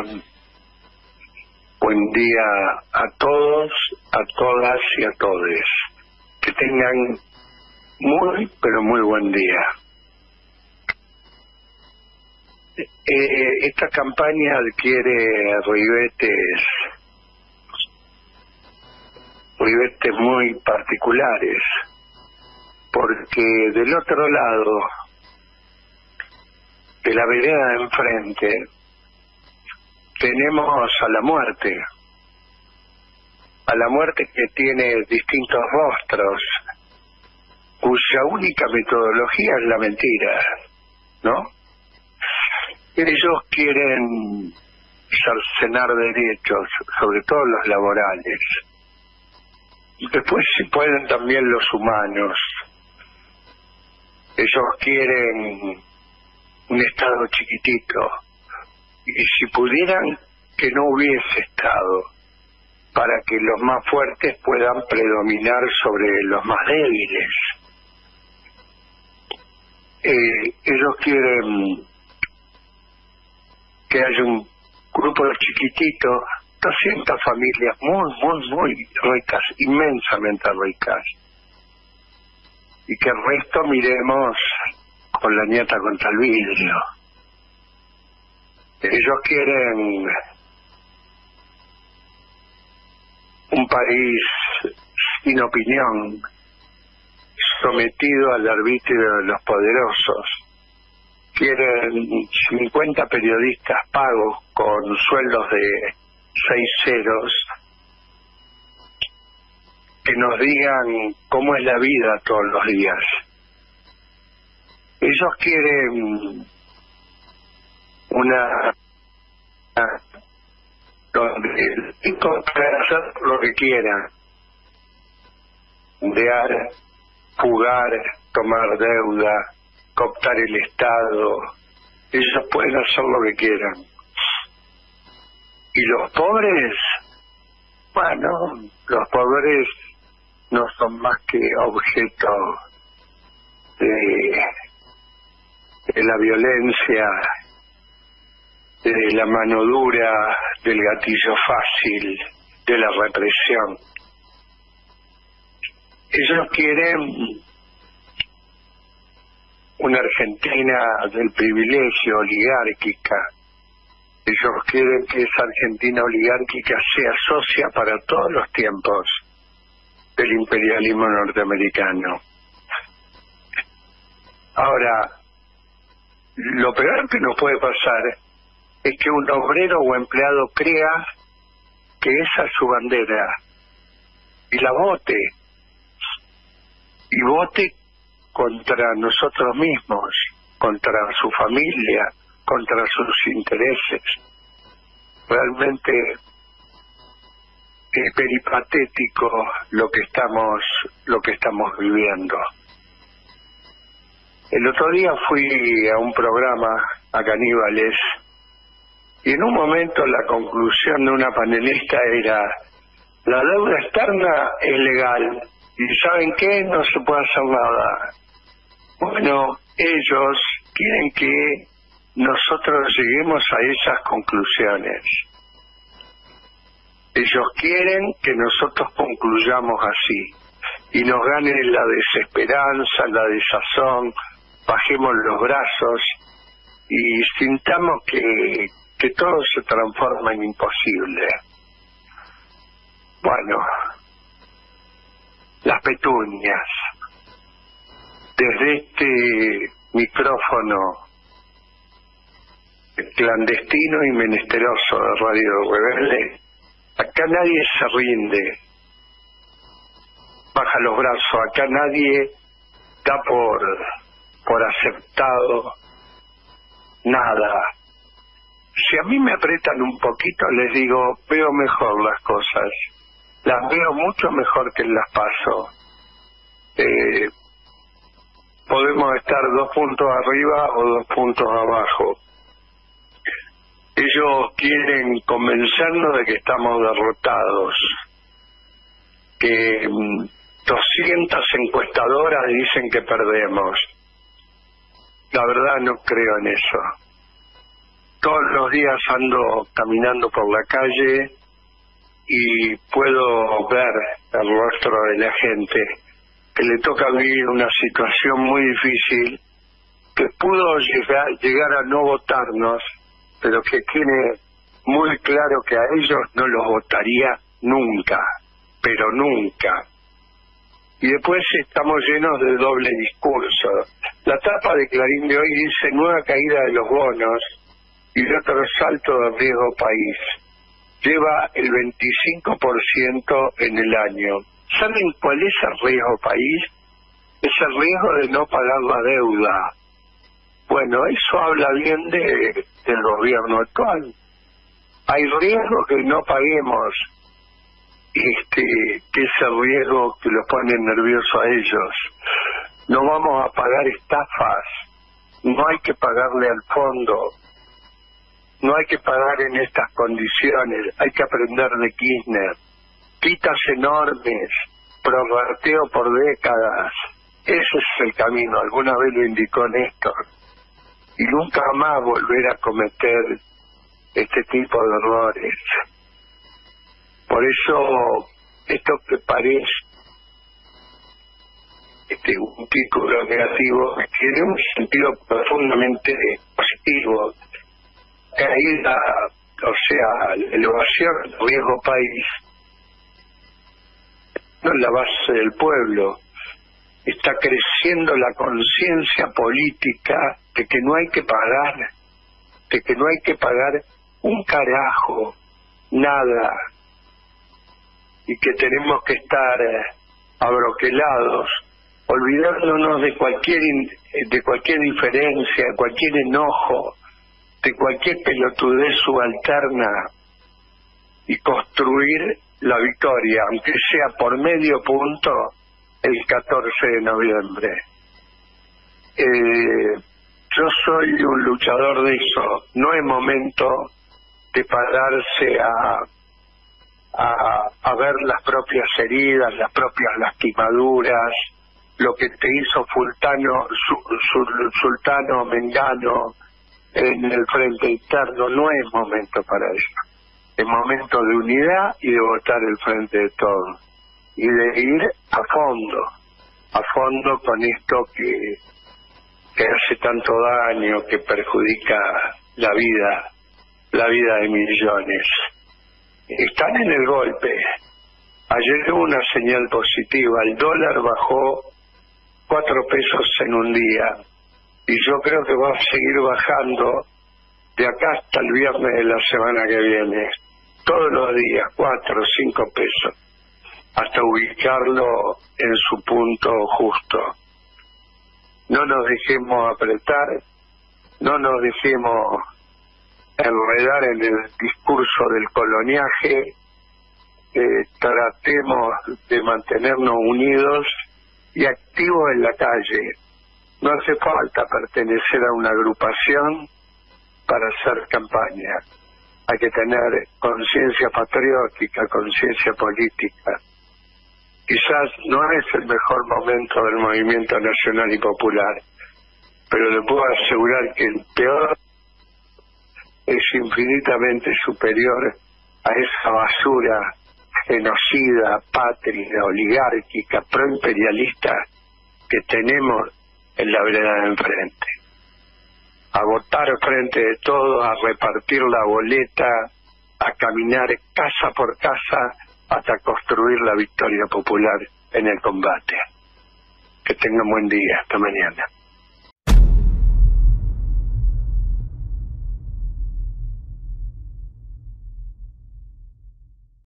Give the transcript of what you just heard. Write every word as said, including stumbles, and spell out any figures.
buen día a todos, a todas y a todes. Que tengan muy, pero muy buen día. Eh, esta campaña adquiere ribetes, ribetes muy particulares, porque del otro lado, de la vereda de enfrente, tenemos a la muerte, a la muerte que tiene distintos rostros, cuya única metodología es la mentira, ¿no? Ellos quieren cercenar derechos, sobre todo los laborales. Después, si pueden, también los humanos. Ellos quieren un Estado chiquitito. Y si pudieran, que no hubiese Estado, para que los más fuertes puedan predominar sobre los más débiles. Eh, ellos quieren que haya un grupo chiquitito, doscientas familias muy, muy, muy ricas, inmensamente ricas, y que el resto miremos con la ñata contra el vidrio. Ellos quieren un país sin opinión, sometido al arbitrio de los poderosos. Quieren cincuenta periodistas pagos con sueldos de seis ceros que nos digan cómo es la vida todos los días. Ellos quieren una, una donde el tipo puede hacer lo que quiera, mundear, jugar, tomar deuda, cooptar el Estado. Ellos pueden hacer lo que quieran. Y los pobres, bueno, los pobres no son más que objeto de, de la violencia, de la mano dura, del gatillo fácil, de la represión. Ellos quieren una Argentina del privilegio, oligárquica. Ellos quieren que esa Argentina oligárquica sea socia para todos los tiempos del imperialismo norteamericano. Ahora, lo peor que nos puede pasar es que un obrero o empleado crea que esa es su bandera y la vote, y vote contra nosotros mismos, contra su familia, contra sus intereses. Realmente es peripatético lo que estamos lo que estamos viviendo. El otro día fui a un programa a Caníbales y en un momento la conclusión de una panelista era: la deuda externa es legal y ¿saben qué? No se puede hacer nada. Bueno, ellos quieren que nosotros lleguemos a esas conclusiones. Ellos quieren que nosotros concluyamos así y nos ganen la desesperanza, la desazón, bajemos los brazos y sintamos que, que todo se transforma en imposible. Bueno, las petunias. Desde este micrófono clandestino y menesteroso de Radio Rebelde, acá nadie se rinde, baja los brazos, acá nadie da por, por aceptado nada. Si a mí me apretan un poquito, les digo, veo mejor las cosas, las veo mucho mejor que en las paso. Eh, podemos estar dos puntos arriba o dos puntos abajo. Ellos quieren convencernos de que estamos derrotados, que mmm, doscientas encuestadoras dicen que perdemos. La verdad no creo en eso. todos los días ando caminando por la calle y puedo ver el rostro de la gente que le toca vivir una situación muy difícil, que pudo llegar, llegar a no votarnos, pero que tiene muy claro que a ellos no los votaría nunca, pero nunca. Y después estamos llenos de doble discurso. La tapa de Clarín de hoy dice nueva caída de los bonos y otro salto de riesgo país. Lleva el veinticinco por ciento en el año. ¿Saben cuál es el riesgo país? Es el riesgo de no pagar la deuda. Bueno, eso habla bien de, del gobierno actual. Hay riesgo que no paguemos, este, que es el riesgo que los pone nerviosos a ellos. No vamos a pagar estafas, no hay que pagarle al fondo, no hay que pagar en estas condiciones, hay que aprender de Kirchner. Quitas enormes, prorrateo por décadas, ese es el camino, alguna vez lo indicó Néstor. Y nunca más volver a cometer este tipo de errores. Por eso, esto que parece este, un título negativo tiene un sentido profundamente positivo. Caída, o sea, elevación del riesgo país, no es la base del pueblo. Está creciendo la conciencia política de que no hay que pagar, de que no hay que pagar un carajo, nada, y que tenemos que estar eh, abroquelados, olvidándonos de cualquier de cualquier diferencia, de cualquier enojo, de cualquier pelotudez subalterna, y construir la victoria, aunque sea por medio punto, el catorce de noviembre. Eh, yo soy un luchador de eso. No es momento de pararse a, a, a ver las propias heridas, las propias lastimaduras, lo que te hizo Fultano, su, su, Sultano Mengano en el frente interno. No es momento para eso. Es momento de unidad y de votar el frente de todos. Y de ir a fondo, a fondo con esto que, que hace tanto daño, que perjudica la vida, la vida de millones. Están en el golpe. Ayer hubo una señal positiva, el dólar bajó cuatro pesos en un día, y yo creo que va a seguir bajando de acá hasta el viernes de la semana que viene, todos los días, cuatro o cinco pesos, hasta ubicarlo en su punto justo. No nos dejemos apretar, no nos dejemos enredar en el discurso del coloniaje, eh, tratemos de mantenernos unidos y activos en la calle. No hace falta pertenecer a una agrupación para hacer campaña. Hay que tener conciencia patriótica, conciencia política. Quizás no es el mejor momento del movimiento nacional y popular, pero le puedo asegurar que el peor es infinitamente superior a esa basura genocida, patria, oligárquica, proimperialista que tenemos en la vereda de enfrente. A votar frente de todos, a repartir la boleta, a caminar casa por casa hasta construir la victoria popular en el combate. Que tengan buen día. Hasta mañana.